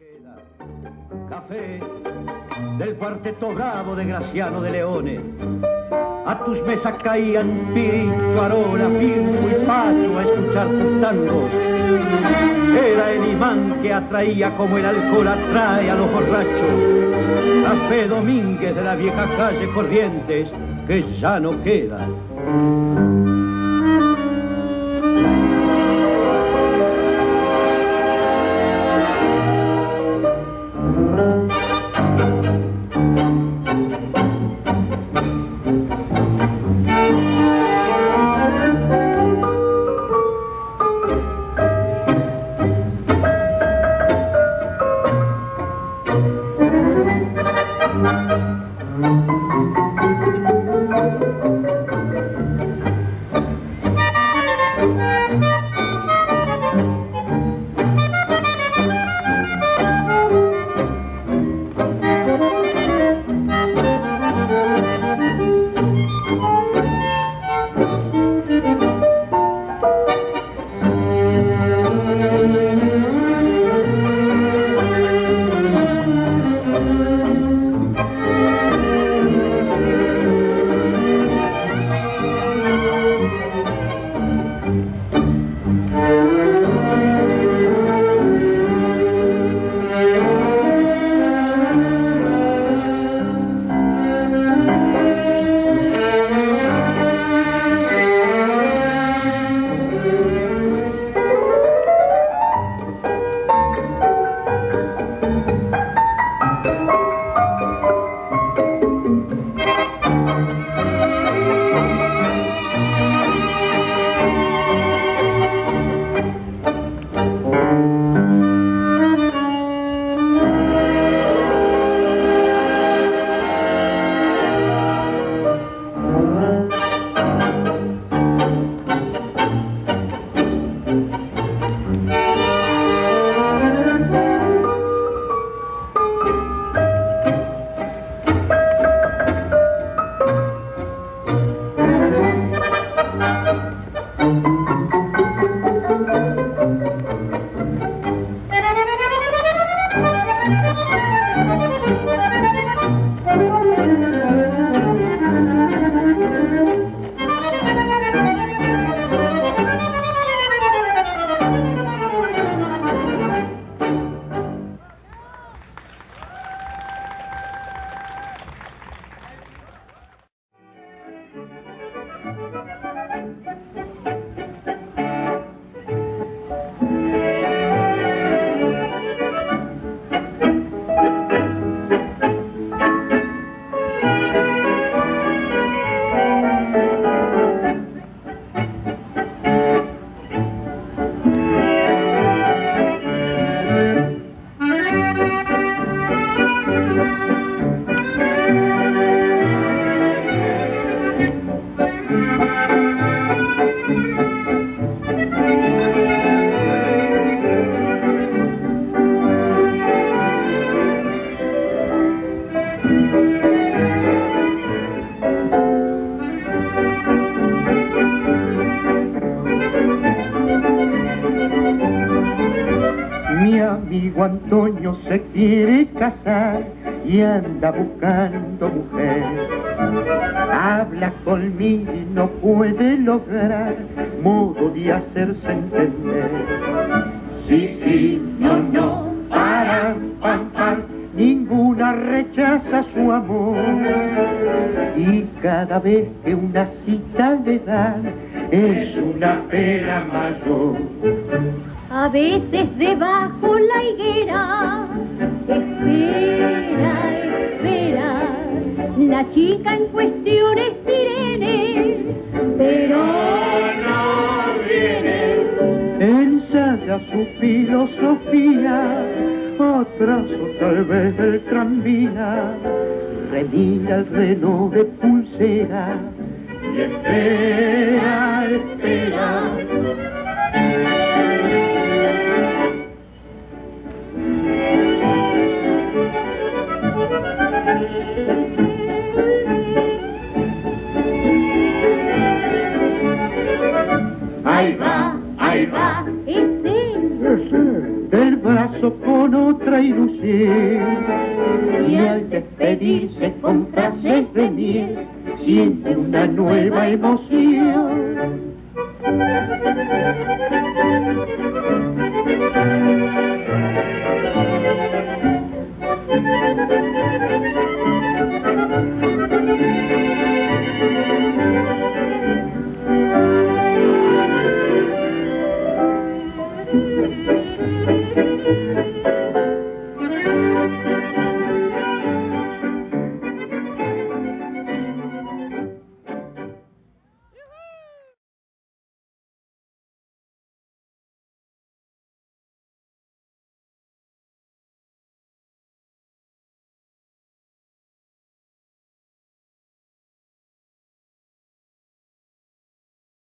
Café del cuarteto bravo de Graciano de Leone. A tus mesas caían Pirincho, Arola, Firmo y Pacho a escuchar tus tangos. Era el imán que atraía como el alcohol atrae a los borrachos. Café Domínguez de la vieja calle Corrientes, que ya no queda. Antonio se quiere casar y anda buscando mujer. Habla conmigo y no puede lograr modo de hacerse entender. Sí, sí, no, no, para, pam, pam, ninguna rechaza su amor. Y cada vez que una cita le dan es una pena mayor. A veces debajo la higuera espera, espera. La chica en cuestión es Irene, pero no viene. Ensaya su filosofía, otras o tal vez el tranvía. Remila el reloj de pulsera y espera, espera. Ahí va, es él. El brazo con otra ilusión. Y al despedirse con frases de miel, siente una nueva emoción.